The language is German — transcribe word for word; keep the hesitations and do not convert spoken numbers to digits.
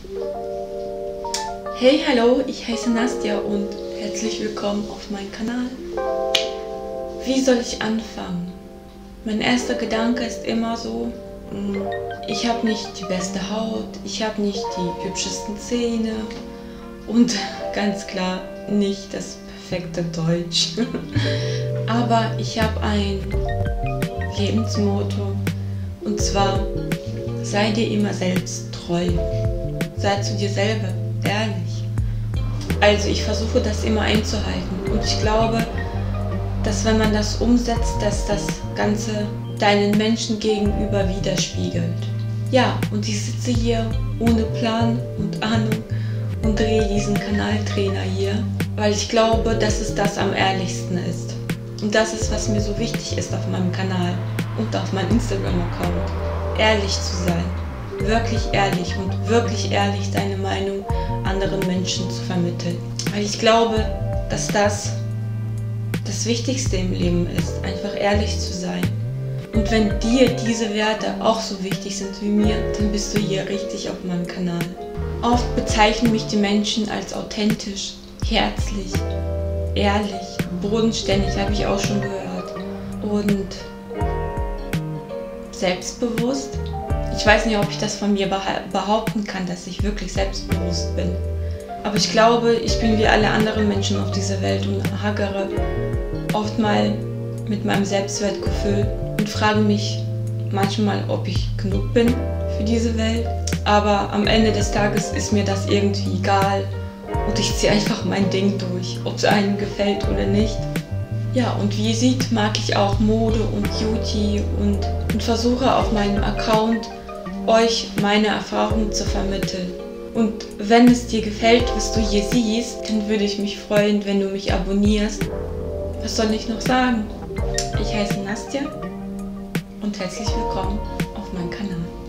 Hey, hallo, ich heiße Nastja und herzlich willkommen auf meinem Kanal. Wie soll ich anfangen? Mein erster Gedanke ist immer so, ich habe nicht die beste Haut, ich habe nicht die hübschesten Zähne und ganz klar nicht das perfekte Deutsch. Aber ich habe ein Lebensmotto und zwar, sei dir immer selbst treu. Sei zu dir selber ehrlich. Also ich versuche das immer einzuhalten und ich glaube, dass wenn man das umsetzt, dass das Ganze deinen Menschen gegenüber widerspiegelt. Ja, und ich sitze hier ohne Plan und Ahnung und drehe diesen Kanaltrainer hier, weil ich glaube, dass es das am ehrlichsten ist. Und das ist, was mir so wichtig ist auf meinem Kanal und auf meinem Instagram-Account. Ehrlich zu sein. Wirklich ehrlich und wirklich ehrlich deine Meinung anderen Menschen zu vermitteln. Weil ich glaube, dass das das Wichtigste im Leben ist, einfach ehrlich zu sein. Und wenn dir diese Werte auch so wichtig sind wie mir, dann bist du hier richtig auf meinem Kanal. Oft bezeichnen mich die Menschen als authentisch, herzlich, ehrlich, bodenständig, habe ich auch schon gehört. Und selbstbewusst. Ich weiß nicht, ob ich das von mir behaupten kann, dass ich wirklich selbstbewusst bin. Aber ich glaube, ich bin wie alle anderen Menschen auf dieser Welt und hagere oft mal mit meinem Selbstwertgefühl und frage mich manchmal, ob ich genug bin für diese Welt. Aber am Ende des Tages ist mir das irgendwie egal und ich ziehe einfach mein Ding durch, ob es einem gefällt oder nicht. Ja, und wie ihr seht, mag ich auch Mode und Beauty und, und versuche auf meinem Account euch meine Erfahrungen zu vermitteln. Und wenn es dir gefällt, was du hier siehst, dann würde ich mich freuen, wenn du mich abonnierst. Was soll ich noch sagen? Ich heiße Nastja und herzlich willkommen auf meinem Kanal.